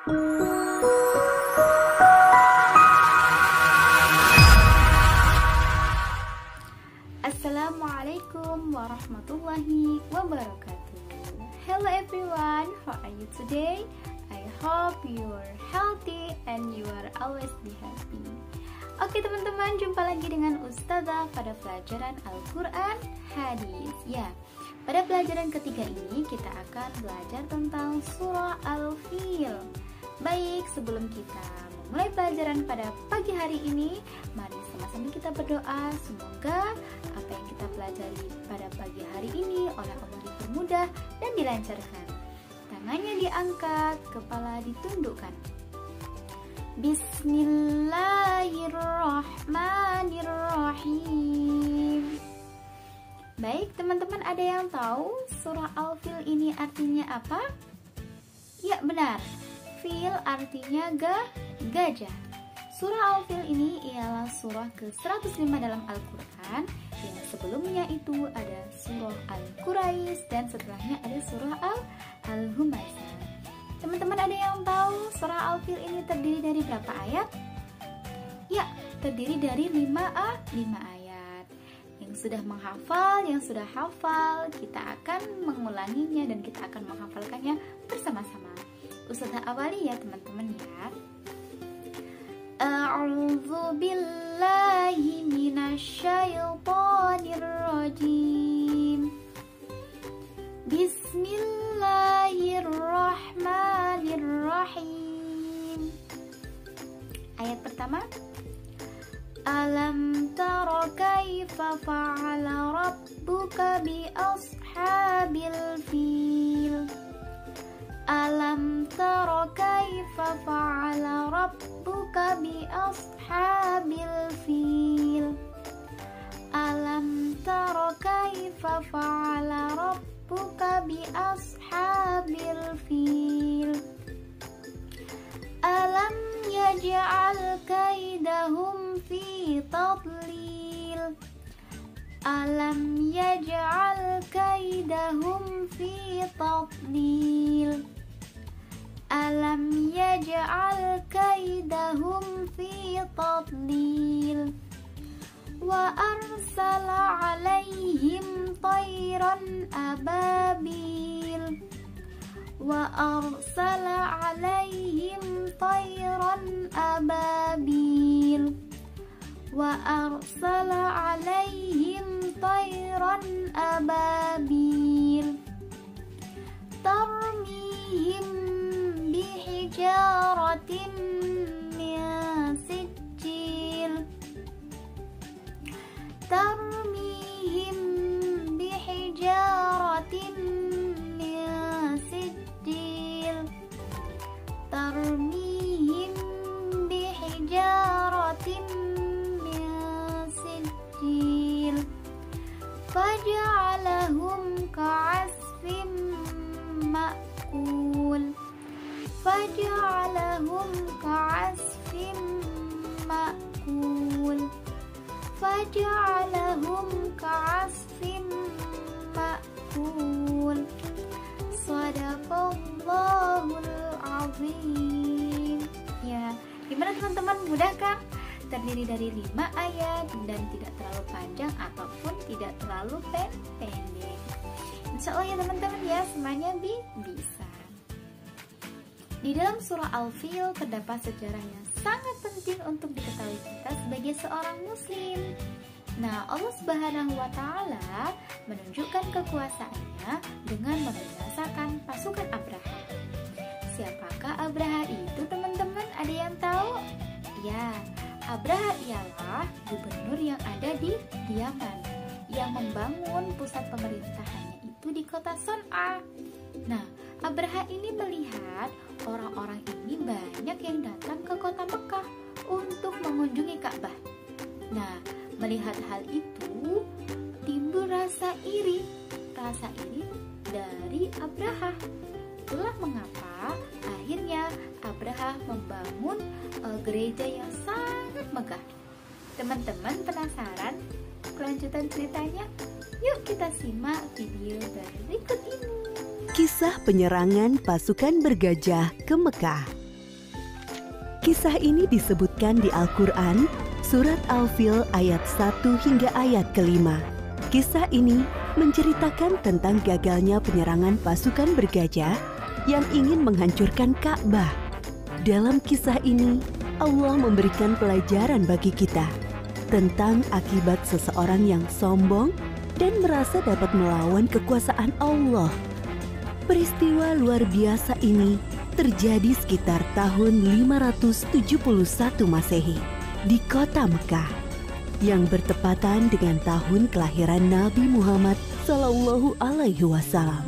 Assalamualaikum warahmatullahi wabarakatuh. Hello everyone, how are you today? I hope you are healthy and you are always be happy. Oke teman-teman, jumpa lagi dengan Ustazah pada pelajaran Al-Quran Hadis. Ya, pada pelajaran ketiga ini kita akan belajar tentang surah Al-Fil. Baik, sebelum kita memulai pelajaran pada pagi hari ini, mari sama-sama kita berdoa semoga apa yang kita pelajari pada pagi hari ini oleh Allah dipermudah dan dilancarkan. Tangannya diangkat, kepala ditundukkan. Bismillahirrahmanirrahim. Baik teman-teman, ada yang tahu surah Al-Fil ini artinya apa? Ya benar, fil artinya gajah. Surah Al-Fil ini ialah surah ke-105 dalam Al-Quran, yang sebelumnya itu ada surah Al-Quraisy dan setelahnya ada surah Al-Humazah. Teman-teman ada yang tahu surah Al-Fil ini terdiri dari berapa ayat? Ya, terdiri dari 5 ayat. Yang sudah menghafal, yang sudah hafal, kita akan mengulanginya dan kita akan menghafalkannya bersama-sama. Ustazah awali ya teman-teman ya. A'udzu billahi minasyaitonir rajim. Bismillahirrahmanirrahim. Ayat pertama. Alam tara kaifa fa'ala rabbuka bi ashabil fil. Alam tara kaifa fa'ala rabbuka bi ashabil fil. Alam tara kaifa fa'ala rabbuka bi ashabil fil. Alam yaj'al kaidahum fi tadlil. Alam yaj'al kaidahum fi tadlil. Alam yaj'al kaidahum fi tadlil. Wa arsala alaihim tayran ababil. Wa arsala alaihim tayran ababil. Wa arsala alaihim tayran ababil. Tarmihim bihijaratin min sijil. Tarmihim bihijaratin min sijil. Tarmihim bihijaratin min sijil. Faj'alahum ka'asfin ma'kul. Faj'alahum ka'asfin ma'kul. Faj'alahum ka'asfin ma'kul. Shadaqallahul azim. Ya, gimana teman-teman, mudah kan? Terdiri dari 5 ayat dan tidak terlalu panjang ataupun tidak terlalu pendek. Insya Allah ya teman-teman ya, semuanya bisa. Di dalam surah Al-Fil terdapat sejarah yang sangat penting untuk diketahui kita sebagai seorang muslim. Nah, Allah Subhanahu wa Ta'ala menunjukkan kekuasaannya dengan membinasakan pasukan Abraha. Siapakah Abraha itu teman-teman? Ada yang tahu? Ya, Abraha ialah gubernur yang ada di Yaman yang membangun pusat pemerintahannya itu di kota Son'a. Nah, Abraha ini melihat orang-orang ini banyak yang datang ke kota Mekah untuk mengunjungi Ka'bah. Nah, melihat hal itu timbul rasa iri dari Abraha. Itulah mengapa akhirnya Abraha membangun gereja yang sangat megah. Teman-teman penasaran kelanjutan ceritanya? Yuk kita simak video berikut ini. Kisah penyerangan pasukan bergajah ke Mekah. Kisah ini disebutkan di Al-Quran, Surat Al-Fil ayat 1 hingga ayat ke-5. Kisah ini menceritakan tentang gagalnya penyerangan pasukan bergajah yang ingin menghancurkan Ka'bah. Dalam kisah ini, Allah memberikan pelajaran bagi kita tentang akibat seseorang yang sombong dan merasa dapat melawan kekuasaan Allah. Peristiwa luar biasa ini terjadi sekitar tahun 571 Masehi di kota Mekah yang bertepatan dengan tahun kelahiran Nabi Muhammad Sallallahu Alaihi Wasallam.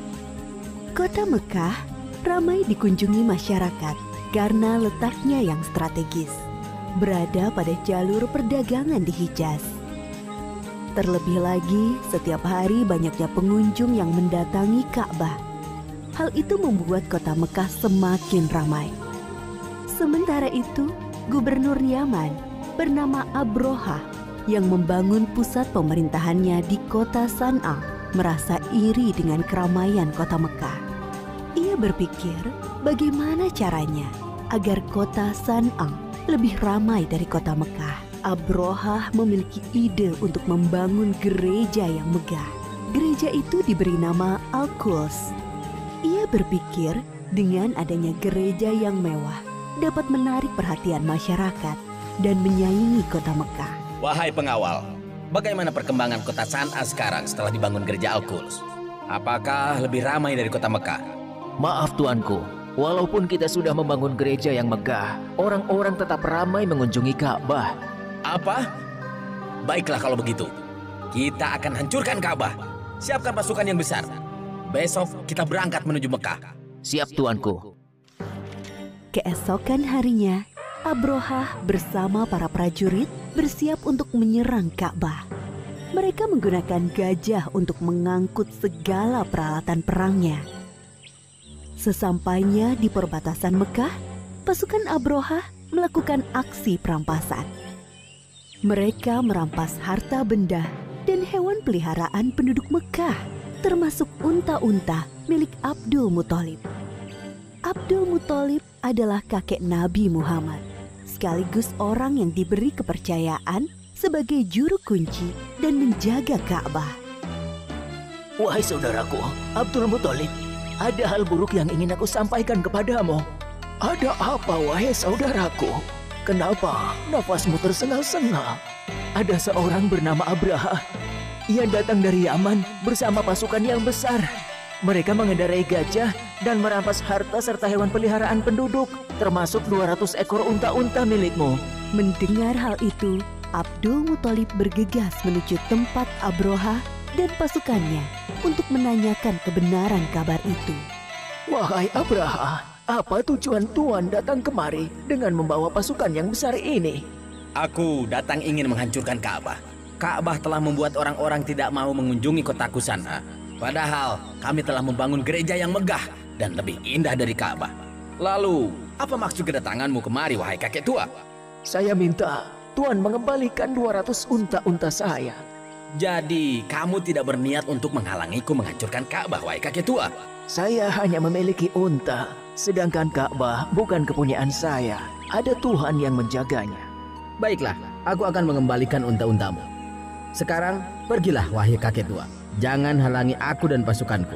Kota Mekah ramai dikunjungi masyarakat karena letaknya yang strategis, berada pada jalur perdagangan di Hijaz. Terlebih lagi, setiap hari banyaknya pengunjung yang mendatangi Ka'bah. Hal itu membuat kota Mekah semakin ramai. Sementara itu, Gubernur Yaman bernama Abrohah yang membangun pusat pemerintahannya di kota San'a merasa iri dengan keramaian kota Mekah. Ia berpikir bagaimana caranya agar kota San'a lebih ramai dari kota Mekah. Abrohah memiliki ide untuk membangun gereja yang megah. Gereja itu diberi nama Al-Quds. Ia berpikir dengan adanya gereja yang mewah dapat menarik perhatian masyarakat dan menyaingi kota Mekah. Wahai pengawal, bagaimana perkembangan kota San'a sekarang setelah dibangun gereja Al-Quds? Apakah lebih ramai dari kota Mekah? Maaf tuanku, walaupun kita sudah membangun gereja yang megah, orang-orang tetap ramai mengunjungi Ka'bah. Apa? Baiklah kalau begitu. Kita akan hancurkan Ka'bah. Siapkan pasukan yang besar. Besok kita berangkat menuju Mekah. Siap tuanku. Keesokan harinya, Abrohah bersama para prajurit bersiap untuk menyerang Ka'bah. Mereka menggunakan gajah untuk mengangkut segala peralatan perangnya. Sesampainya di perbatasan Mekah, pasukan Abrohah melakukan aksi perampasan. Mereka merampas harta benda dan hewan peliharaan penduduk Mekah, termasuk unta-unta milik Abdul Muthalib. Abdul Muthalib adalah kakek Nabi Muhammad, sekaligus orang yang diberi kepercayaan sebagai juru kunci dan menjaga Ka'bah. Wahai saudaraku, Abdul Muthalib, ada hal buruk yang ingin aku sampaikan kepadamu. Ada apa, wahai saudaraku? Kenapa nafasmu tersengal-sengal? Ada seorang bernama Abraha. Ia datang dari Yaman bersama pasukan yang besar. Mereka mengendarai gajah dan merampas harta serta hewan peliharaan penduduk, termasuk 200 ekor unta-unta milikmu. Mendengar hal itu, Abdul Muthalib bergegas menuju tempat Abrohah dan pasukannya untuk menanyakan kebenaran kabar itu. Wahai Abraha, apa tujuan Tuan datang kemari dengan membawa pasukan yang besar ini? Aku datang ingin menghancurkan Ka'bah. Ka'bah telah membuat orang-orang tidak mau mengunjungi kotaku San'a. Padahal kami telah membangun gereja yang megah dan lebih indah dari Ka'bah. Lalu, apa maksud kedatanganmu kemari, wahai kakek tua? Saya minta Tuan mengembalikan 200 unta-unta saya. Jadi, kamu tidak berniat untuk menghalangiku menghancurkan Ka'bah, wahai kakek tua? Saya hanya memiliki unta, sedangkan Ka'bah bukan kepunyaan saya. Ada Tuhan yang menjaganya. Baiklah, aku akan mengembalikan unta-untamu. Sekarang, pergilah, wahai kakek tua. Jangan halangi aku dan pasukanku.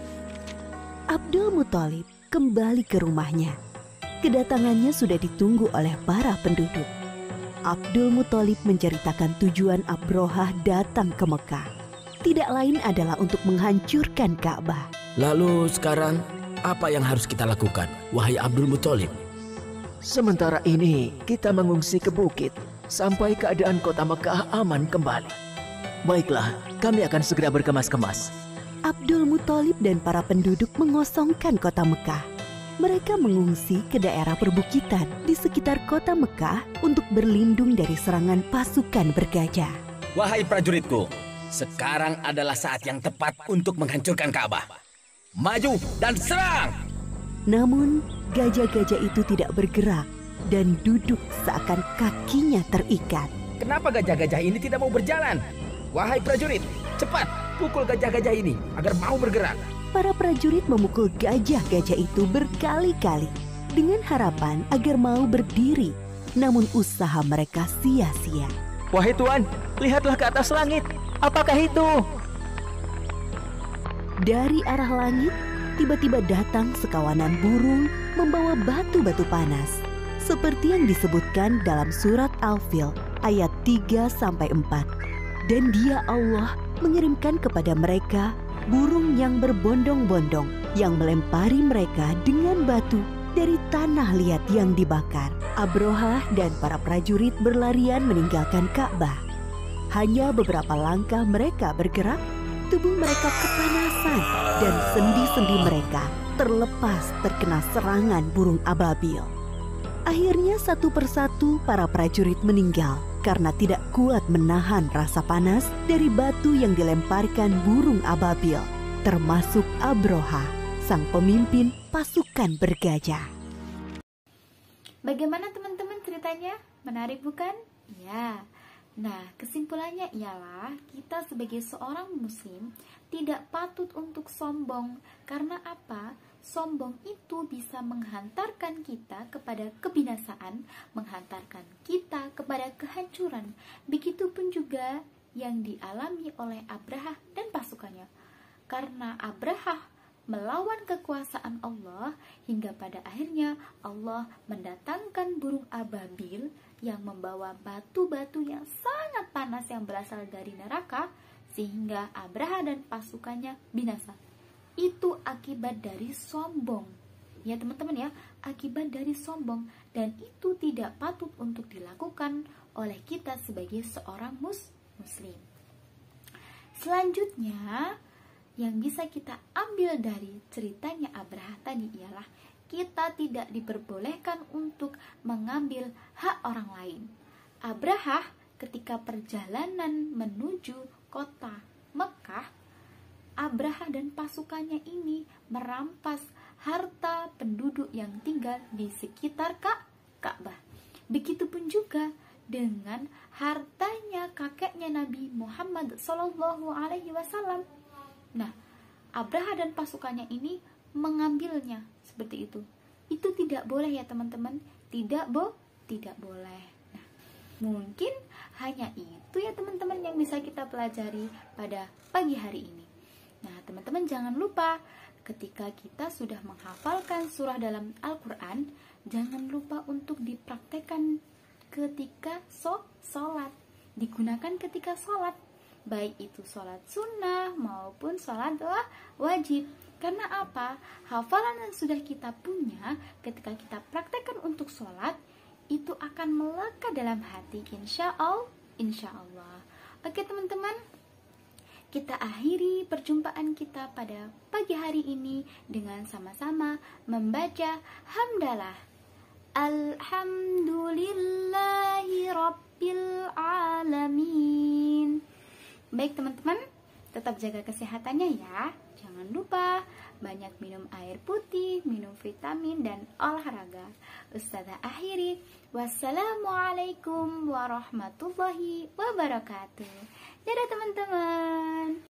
Abdul Muthalib kembali ke rumahnya. Kedatangannya sudah ditunggu oleh para penduduk. Abdul Muthalib menceritakan tujuan Abrohah datang ke Mekah. Tidak lain adalah untuk menghancurkan Ka'bah. Lalu sekarang, apa yang harus kita lakukan, wahai Abdul Muthalib? Sementara ini, kita mengungsi ke bukit sampai keadaan kota Mekah aman kembali. Baiklah, kami akan segera berkemas-kemas. Abdul Muthalib dan para penduduk mengosongkan kota Mekah. Mereka mengungsi ke daerah perbukitan di sekitar kota Mekah untuk berlindung dari serangan pasukan bergajah. Wahai prajuritku, sekarang adalah saat yang tepat untuk menghancurkan Ka'bah. Maju dan serang! Namun, gajah-gajah itu tidak bergerak dan duduk seakan kakinya terikat. Kenapa gajah-gajah ini tidak mau berjalan? Wahai prajurit, cepat pukul gajah-gajah ini agar mau bergerak. Para prajurit memukul gajah-gajah itu berkali-kali, dengan harapan agar mau berdiri, namun usaha mereka sia-sia. Wahai Tuan, lihatlah ke atas langit. Apakah itu? Dari arah langit, tiba-tiba datang sekawanan burung membawa batu-batu panas, seperti yang disebutkan dalam surat Al-Fil ayat 3-4. Dan Dia Allah mengirimkan kepada mereka burung yang berbondong-bondong yang melempari mereka dengan batu dari tanah liat yang dibakar. Abrohah dan para prajurit berlarian meninggalkan Ka'bah. Hanya beberapa langkah mereka bergerak, tubuh mereka kepanasan dan sendi-sendi mereka terlepas terkena serangan burung ababil. Akhirnya satu persatu para prajurit meninggal karena tidak kuat menahan rasa panas dari batu yang dilemparkan burung ababil, termasuk Abrohah, sang pemimpin pasukan bergajah. Bagaimana teman-teman ceritanya? Menarik bukan? Ya. Nah, kesimpulannya ialah kita sebagai seorang muslim tidak patut untuk sombong. Karena apa? Sombong itu bisa menghantarkan kita kepada kebinasaan, menghantarkan kita kepada kehancuran. Begitupun juga yang dialami oleh Abrahah dan pasukannya. Karena Abrahah melawan kekuasaan Allah, hingga pada akhirnya Allah mendatangkan burung ababil yang membawa batu-batu yang sangat panas yang berasal dari neraka, sehingga Abrahah dan pasukannya binasa. Itu akibat dari sombong. Ya teman-teman ya, akibat dari sombong, dan itu tidak patut untuk dilakukan oleh kita sebagai seorang muslim. Selanjutnya, yang bisa kita ambil dari ceritanya Abrahah tadi ialah kita tidak diperbolehkan untuk mengambil hak orang lain. Abrahah ketika perjalanan menuju kota Mekah, Abrahah dan pasukannya ini merampas harta penduduk yang tinggal di sekitar Ka'bah. Begitupun juga dengan hartanya kakeknya Nabi Muhammad SAW. Nah, Abrahah dan pasukannya ini mengambilnya seperti itu. Itu tidak boleh ya teman-teman, tidak boleh. Nah, mungkin hanya itu ya teman-teman yang bisa kita pelajari pada pagi hari ini. Nah, teman-teman jangan lupa ketika kita sudah menghafalkan surah dalam Al-Quran, jangan lupa untuk dipraktekkan ketika sholat, digunakan ketika sholat, baik itu sholat sunnah maupun sholat wajib. Karena apa? Hafalan yang sudah kita punya ketika kita praktekkan untuk sholat, itu akan melekat dalam hati, insya Allah. Oke teman-teman, kita akhiri perjumpaan kita pada pagi hari ini dengan sama-sama membaca hamdalah. Alhamdulillahi Rabbil Alamin. Baik teman-teman, tetap jaga kesehatannya ya. Jangan lupa banyak minum air putih, minum vitamin, dan olahraga. Ustazah akhiri. Wassalamualaikum warahmatullahi wabarakatuh. Dadah teman-teman.